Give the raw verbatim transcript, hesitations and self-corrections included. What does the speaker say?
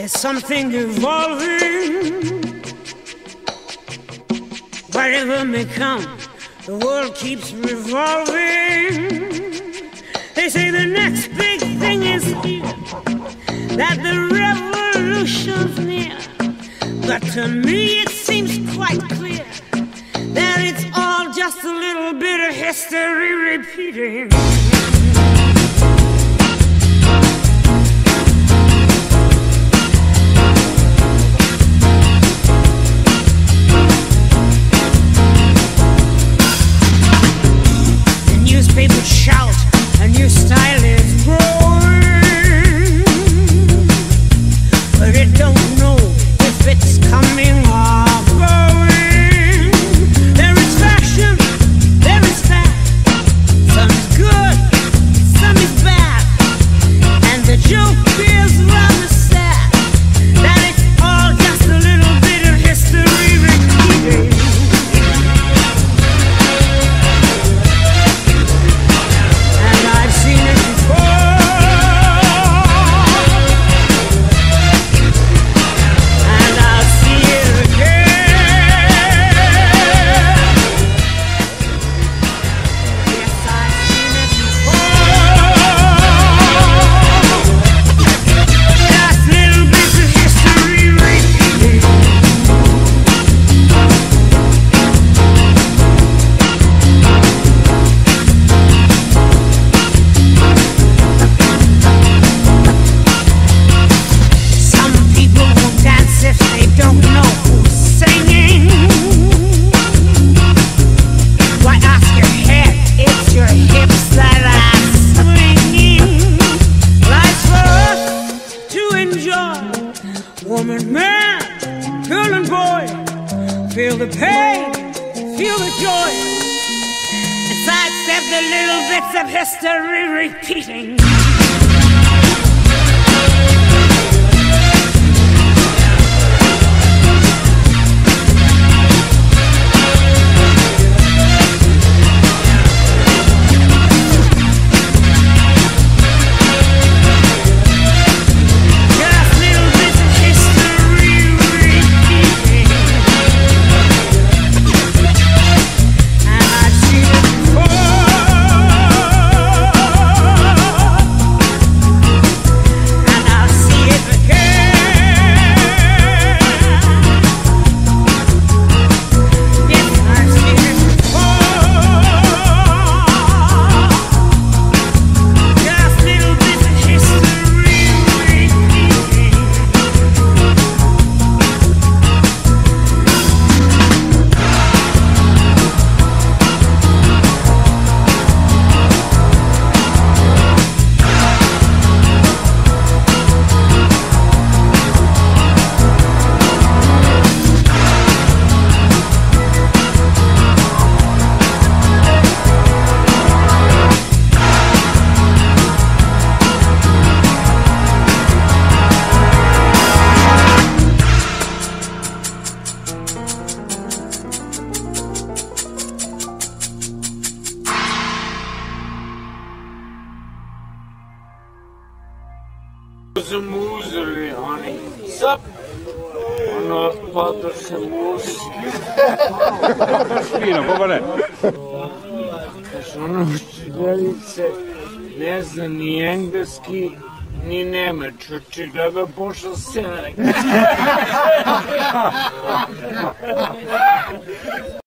There's something evolving. Whatever may come, the world keeps revolving. They say the next big thing is here, that the revolution's near. But to me it seems quite clear that it's all just a little bit of history repeating. Newspapers shout, a new style is growing, but it don't know if it's coming or going. There is fashion, there is fat, some is good, some is bad, and the joke is rather sad that it's all just a little bit of history repeating. Woman, man, girl and boy, feel the pain, feel the joy, and sidestep the little bits of history repeating. Sumadija, honey. Sup? Ono spada se musi. Fino, povare. Ono učiteljice ne zna ni engleski, ni nemački, očigledno pošao se.